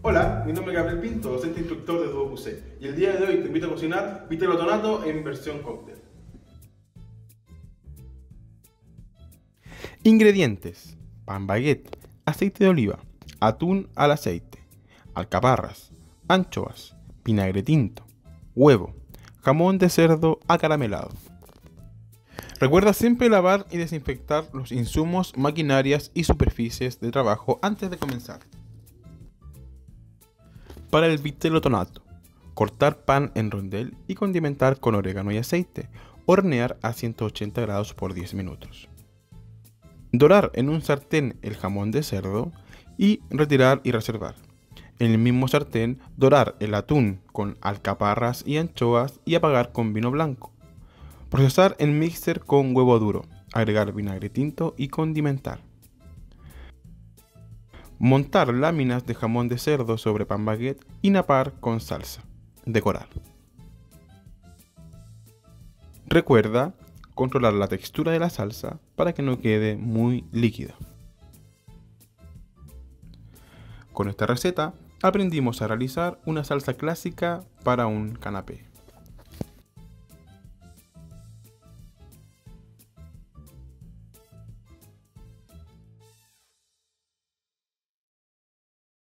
Hola, mi nombre es Gabriel Pinto, docente instructor de Duoc UC, y el día de hoy te invito a cocinar vitello tonato en versión cóctel. Ingredientes: pan baguette, aceite de oliva, atún al aceite, alcaparras, anchoas, vinagre tinto, huevo, jamón de cerdo acaramelado. Recuerda siempre lavar y desinfectar los insumos, maquinarias y superficies de trabajo antes de comenzar. Para el vitello tonato: cortar pan en rondel y condimentar con orégano y aceite. Hornear a 180 grados por 10 minutos. Dorar en un sartén el jamón de cerdo y retirar y reservar. En el mismo sartén, dorar el atún con alcaparras y anchoas y apagar con vino blanco. Procesar en mixer con huevo duro, agregar vinagre tinto y condimentar. Montar láminas de jamón de cerdo sobre pan baguette y napar con salsa. Decorar. Recuerda controlar la textura de la salsa para que no quede muy líquida. Con esta receta aprendimos a realizar una salsa clásica para un canapé.